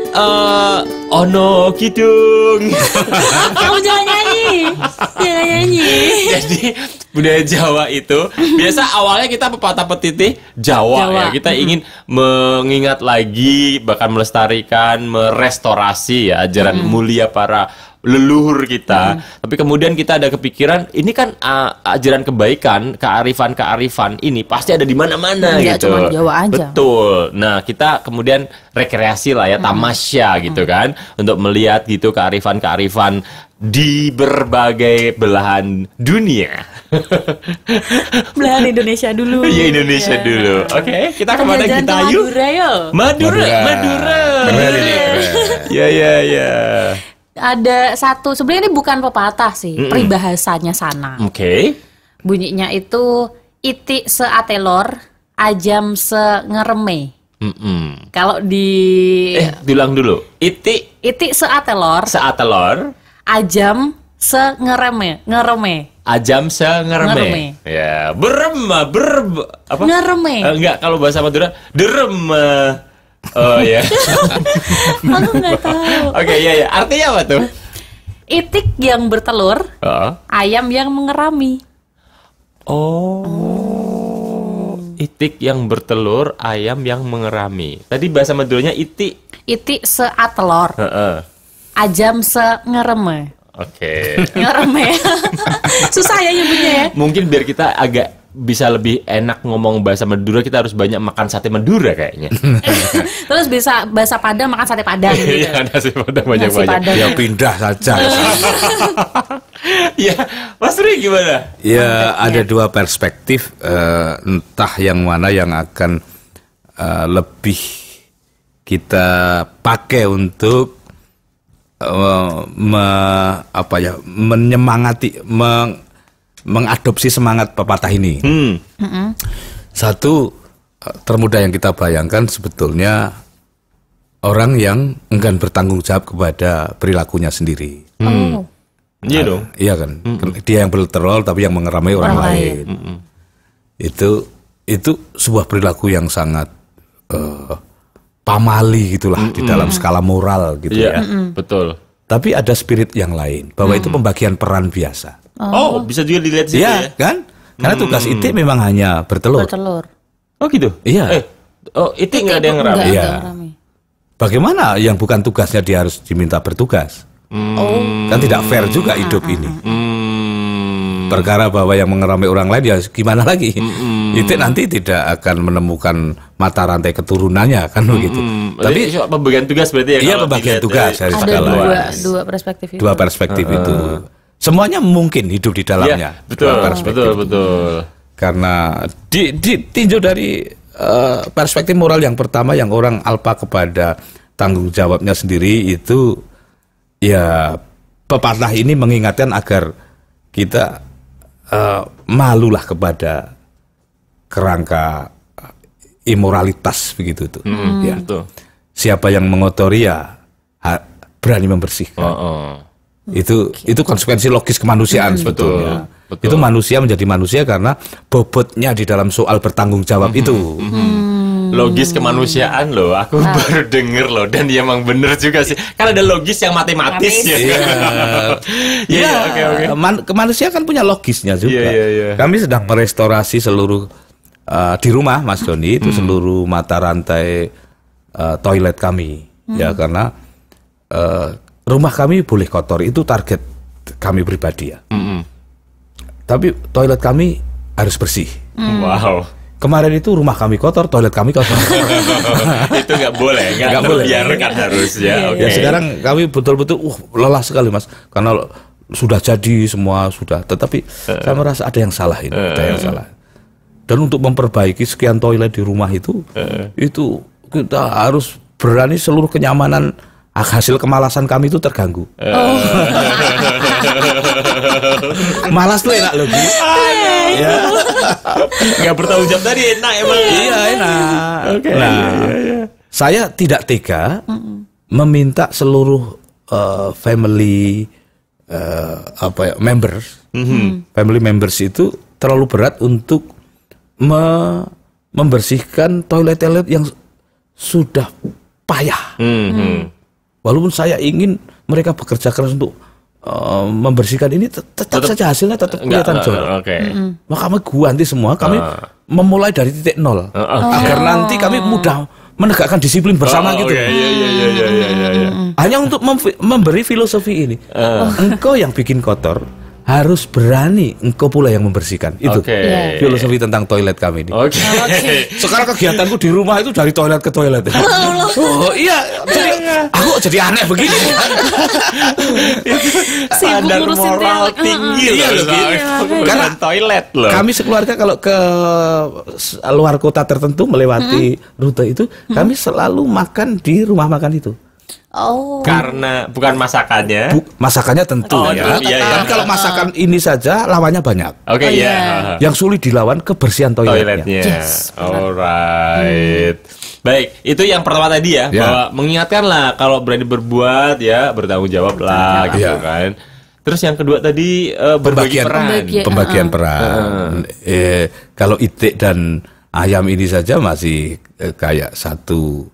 ono kidung. Kamu jangan nyanyi. Jangan nyanyi. Jadi budaya Jawa itu biasa awalnya kita pepatah petitih Jawa. Ya. Kita ingin mengingat lagi, bahkan melestarikan, merestorasi ya ajaran mulia para leluhur kita. Tapi kemudian kita ada kepikiran ini kan ajaran kebaikan, kearifan ini pasti ada di mana-mana Nggak gitu. cuma Jawa aja. Betul. Nah, kita kemudian rekreasi lah ya, tamasya gitu kan, untuk melihat gitu kearifan-kearifan di berbagai belahan dunia. Belahan Indonesia dulu. Iya, Indonesia dulu. Oke, kita kemana jalan kita ke yuk? Madura yuk. Madura. Keren ini, keren. Ya. Ada satu, sebenarnya ini bukan pepatah sih, peribahasanya sana. Oke. Bunyinya itu itik seatelor, ajam sengereme. Kalau di Bilang dulu. itik seatelor, Seatelor, ajam sengereme, ajam sengereme. Ngereme. Ya, apa? Ngereme. Enggak, kalau bahasa Madura, dereme. Oh ya. Aku nggak tahu. Oke, ya. Artinya apa tuh? Itik yang bertelur, Oh. ayam yang mengerami. Itik yang bertelur, ayam yang mengerami. Tadi bahasa Maduranya itik. Itik seatelor, Heeh. ajam sengereme. Oke. Ngereme. Susah ya nyebutnya ya. Mungkin biar kita agak bisa lebih enak ngomong bahasa Madura, kita harus banyak makan sate Madura kayaknya. Terus bisa bahasa Padang makan sate Padang gitu. Iya, nasi Padang Nasi banyak-banyak. Padang. Ya pindah saja. Iya, Mas Ri gimana? Ya ada dua perspektif, entah yang mana yang akan lebih kita pakai untuk menyemangati, mengadopsi semangat pepatah ini. Satu, termudah yang kita bayangkan sebetulnya orang yang enggan bertanggung jawab kepada perilakunya sendiri. Oh. Iya dong. Iya kan, dia yang berterol tapi yang mengeramai orang lain. Itu sebuah perilaku yang sangat pamali gitulah di dalam skala moral gitu Iya, ya. betul. Tapi ada spirit yang lain bahwa itu pembagian peran biasa. Oh, bisa juga dilihat situ Iya ya. kan? Karena tugas itik memang hanya bertelur. Bertelur. Oh gitu. Iya. Itik nggak ada yang ngerame. Iya. Nggak ngerame. Bagaimana yang bukan tugasnya dia harus diminta bertugas? Kan tidak fair juga hidup ini. Perkara bahwa yang mengeramai orang lain ya gimana lagi? Itik nanti tidak akan menemukan mata rantai keturunannya kan begitu. Tapi pembagian tugas berarti ya. Iya, kalau pembagian dilihat tugas dari dari Ada skala. dua perspektif itu. Dua perspektif itu. Semuanya mungkin hidup di dalamnya. Iya, betul, Dua perspektif. betul. Karena ditinjau dari perspektif moral yang pertama yang orang alpa kepada tanggung jawabnya sendiri itu ya pepatah ini mengingatkan agar kita malulah kepada kerangka imoralitas begitu tuh. Ya. Betul. Siapa yang mengotori ya berani membersihkan. Itu konsekuensi logis kemanusiaan sebetulnya. Betul. Itu manusia menjadi manusia karena bobotnya di dalam soal bertanggung jawab itu. Logis kemanusiaan loh, aku baru denger loh, dan dia emang bener juga sih. Kan ada logis yang matematis ya. Iya, oke. Kemanusiaan kan punya logisnya juga. Iya. Kami sedang merestorasi seluruh di rumah Mas Doni itu seluruh mata rantai toilet kami, ya karena rumah kami boleh kotor, itu target kami pribadi ya. Tapi toilet kami harus bersih. Wow. Kemarin itu rumah kami kotor, toilet kami kotor. Itu nggak boleh, nggak boleh. terbiarkan harusnya. Oke. Ya sekarang kami betul-betul lelah sekali Mas, karena sudah jadi semua sudah, tetapi saya merasa ada yang salah ini, ada yang salah. Dan untuk memperbaiki sekian toilet di rumah itu kita harus berani seluruh kenyamanan hasil kemalasan kami itu terganggu. Malas tuh enak loh, Gi. Ya. Nggak bertanggung jawab tadi enak emang. Iya enak. Oke, Nah, iya. saya tidak tega meminta seluruh family members, family members itu terlalu berat untuk membersihkan toilet-toilet yang sudah payah. Walaupun saya ingin mereka bekerja keras untuk membersihkan ini, tetap saja hasilnya tetap kelihatan jorok. Maka kami ganti semua, kami memulai dari titik nol agar nanti kami mudah menegakkan disiplin bersama gitu. Hanya untuk memberi filosofi ini. Engkau yang bikin kotor harus berani engkau pula yang membersihkan. Itu filosofi tentang toilet kami ini. Sekarang kegiatanku di rumah itu dari toilet ke toilet. Oh iya, jadi aku jadi aneh begini. Standar moral tinggi loh. Karena toilet loh. Kami sekeluarga kalau ke luar kota tertentu melewati rute itu, kami selalu makan di rumah makan itu. Karena bukan masakannya. Masakannya tentu ya. Tapi kalau masakan ini saja lawannya banyak. Yang sulit dilawan kebersihan toiletnya. Alright. Baik, itu yang pertama tadi ya, bahwa mengingatkan lah kalau berani berbuat ya, bertanggung jawab lah gitu kan. Terus yang kedua tadi pembagian peran. Kalau itik dan ayam ini saja masih kayak satu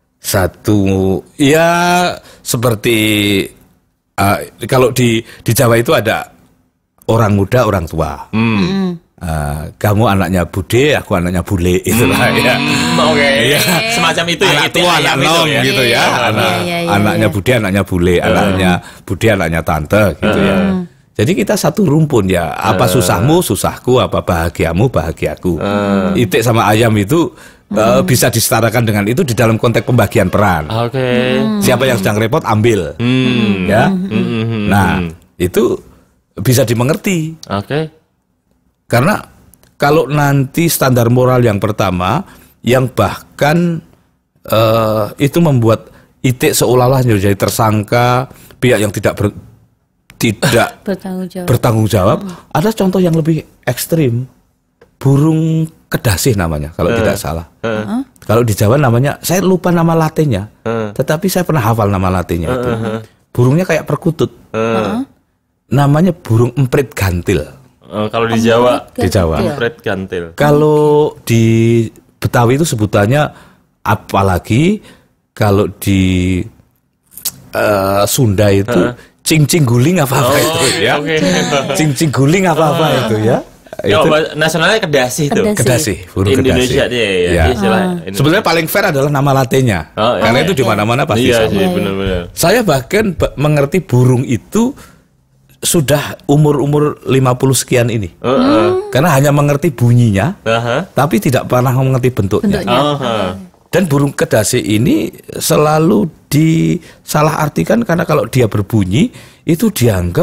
ya seperti kalau di Jawa itu ada orang muda, orang tua. Kamu anaknya bude, aku anaknya bule, itulah ya. Semacam itu ya. Anak tua, anak nom gitu ya. Anaknya bude, anaknya bule, anaknya bude, anaknya tante gitu ya. Jadi kita satu rumpun ya. Apa susahmu, susahku, apa bahagiamu, bahagiaku. Itik sama ayam itu bisa disetarakan dengan itu di dalam konteks pembagian peran. Siapa yang sedang repot ambil, ya. Nah itu bisa dimengerti. Karena kalau nanti standar moral yang pertama, yang bahkan itu membuat itik seolah-olah menjadi tersangka, pihak yang tidak bertanggung jawab. Ada contoh yang lebih ekstrim, burung kedasih namanya kalau tidak salah. Kalau di Jawa namanya, saya lupa nama latinnya, tetapi saya pernah hafal nama latinnya itu. Burungnya kayak perkutut. Namanya burung emprit gantil. Kalau di Jawa, emprit gantil. Kalau di Betawi itu sebutannya, apalagi kalau di Sunda itu cing-cing guling apa-apa itu ya. Cing-cing guling apa-apa itu ya. Nasionalnya kedasih itu. Kedasih, burung Indonesia kedasih. dia. Sebenarnya paling fair adalah nama latinnya. Karena itu di mana-mana pasti sama. Benar-benar. Saya bahkan mengerti burung itu sudah umur 50 sekian ini. Karena hanya mengerti bunyinya, tapi tidak pernah mengerti bentuknya. Dan burung kedasih ini selalu disalahartikan karena kalau dia berbunyi itu dianggap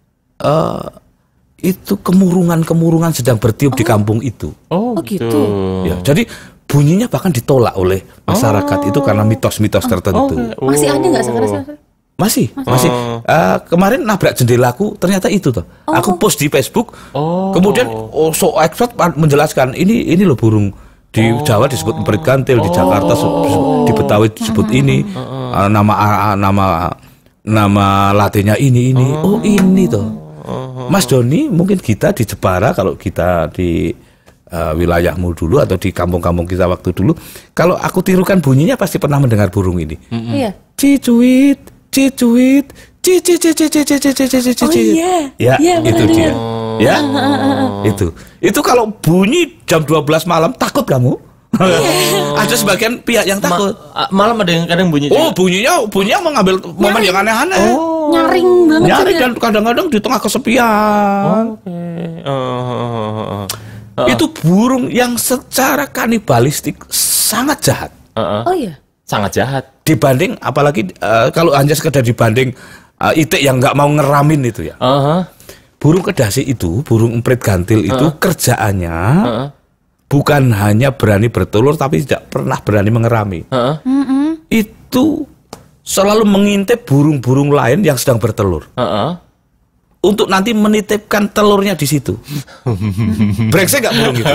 itu kemurungan sedang bertiup di kampung itu. Gitu. Ya, jadi bunyinya bahkan ditolak oleh masyarakat itu karena mitos-mitos tertentu. Masih ada nggak sekarang? Masih. Kemarin nabrak jendelaku, ternyata itu toh. Aku post di Facebook. Kemudian expert menjelaskan ini loh burung di Jawa disebut emprit gantil, di Jakarta di Betawi disebut ini. Nama latinnya ini. Oh, ini toh. Mas Doni, mungkin kita di Jepara, kalau kita di wilayahmu dulu atau di kampung-kampung kita waktu dulu, kalau aku tirukan bunyinya pasti pernah mendengar burung ini. Cicuit, cicuit, ya, itu dia. Ya, itu kalau bunyi jam 12 malam takut kamu. Ada sebagian pihak yang takut. Malam ada yang kadang bunyi. Bunyinya mengambil momen yang aneh-aneh. Nyaring banget. Nyaring dan kadang-kadang di tengah kesepian. Itu burung yang secara kanibalistik sangat jahat. Sangat jahat. Dibanding apalagi kalau hanya sekedar dibanding itik yang nggak mau ngeramin itu ya. Burung kedasih itu, burung emprit gantil itu kerjaannya bukan hanya berani bertelur tapi tidak pernah berani mengerami. Itu selalu mengintip burung-burung lain yang sedang bertelur. Untuk nanti menitipkan telurnya di situ. Brengsek nggak burung itu?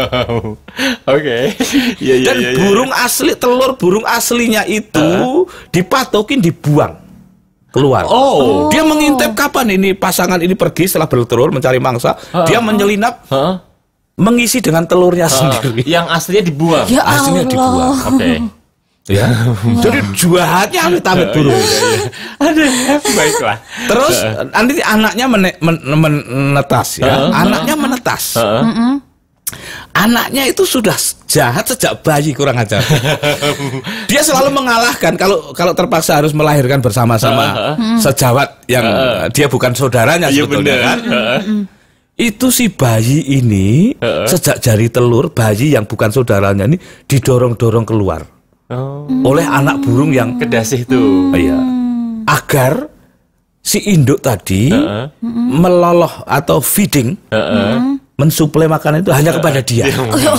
Dan burung asli, telur burung aslinya itu dipatokin, dibuang keluar. Dia mengintip kapan ini pasangan ini pergi setelah bertelur mencari mangsa. Dia menyelinap, mengisi dengan telurnya sendiri. Yang aslinya dibuang. Ya aslinya dibuang. Ya. Jadi jahatnya amit-amit burung. Aduh, baiklah. Terus nanti anaknya menetas ya. Anaknya menetas. Anaknya itu sudah jahat sejak bayi, kurang ajar. Dia selalu mengalahkan kalau terpaksa harus melahirkan bersama-sama sejawat yang dia bukan saudaranya sebetulnya kan. Itu si bayi ini sejak jari telur, bayi yang bukan saudaranya ini didorong-dorong keluar oleh anak burung yang kedasih tuh. iya, agar si induk tadi meloloh atau feeding, mensuplai makanan itu hanya kepada dia.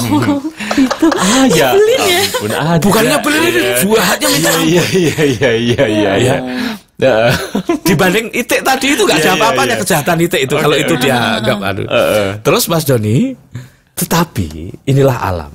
Ya ampun, ada. Bukannya beli jahatnya minta ampun. Iya. Dibanding itik tadi itu nggak ada apa-apanya kejahatan itik itu kalau itu dia anggap aduh. Terus Mas Doni, tetapi inilah alam.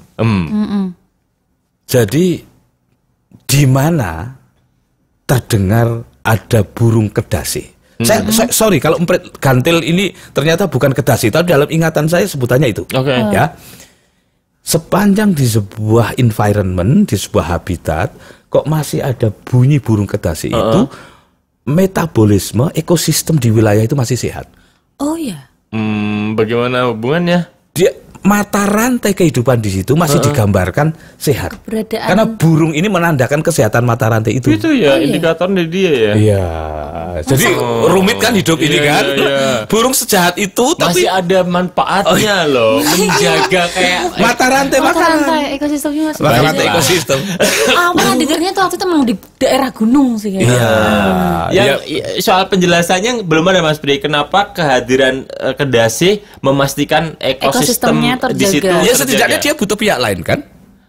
Jadi di mana terdengar ada burung kedasi. Saya sorry kalau emprit gantil ini ternyata bukan kedasi, tapi dalam ingatan saya sebutannya itu. Oke. Ya. Sepanjang di sebuah environment, di sebuah habitat, kok masih ada bunyi burung kedasi itu, metabolisme ekosistem di wilayah itu masih sehat. Oh ya. Bagaimana hubungannya? Dia mata rantai kehidupan di situ masih digambarkan sehat. Keberadaan. Karena burung ini menandakan kesehatan mata rantai itu. Itu ya indikator dari dia ya. Iya. Jadi rumit kan hidup ini kan. Burung sejahat itu tapi masih ada manfaatnya loh, menjaga kayak mata rantai Mata makanan. rantai ekosistemnya masih Mata ada. rantai ekosistem. Malah dengarnya tuh waktu itu memang di daerah gunung sih kayaknya. yang soal penjelasannya belum ada Mas Pri. Kenapa kehadiran kedasi memastikan ekosistem Ekosistemnya di situ terjaga. Ya setidaknya dia butuh pihak lain kan.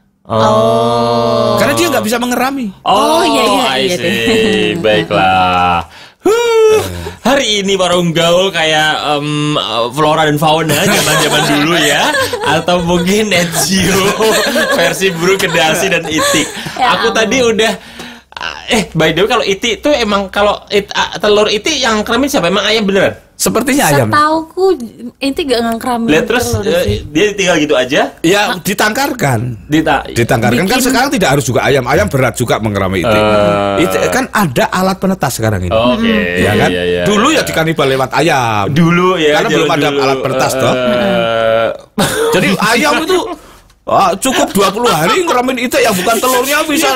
Karena dia nggak bisa mengerami. I see. Baiklah. Hari ini warung gaul kayak flora dan fauna zaman-zaman dulu ya, atau mungkin Net Geo versi burung kedasi dan itik. Aku tadi udah by the way kalau itik itu emang kalau telur itik yang keramin siapa? Emang ayam beneran? Sepertinya ayam. Setauku inti gak ngangkramin. Lihat terus dia tinggal gitu aja. Ya ditangkarkan. Ditangkarkan kan sekarang tidak harus juga ayam. Ayam berat juga mengerami itik. Itik kan ada alat penetas sekarang ini. Oke. Ya kan? Iya. Dulu ya dikanibal lewat ayam. Dulu ya. Karena belum ada alat penetas toh. Jadi ayam itu cukup 20 hari ngeramin itik yang bukan telurnya bisa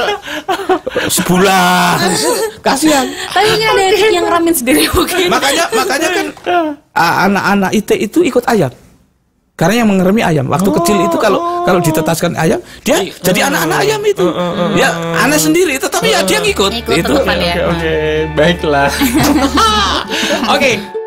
sebulan. Kasihan. Tapi ini ada yang ngeramin sendiri mungkin. Makanya kan anak-anak itik itu ikut ayam. Karena yang mengeremi ayam. Waktu kecil itu kalau ditetaskan ayam, dia jadi anak-anak ayam itu. Ya aneh sendiri, tetapi ya dia ngikut. Ikut Itu. teman ya. Oke, baiklah. Oke.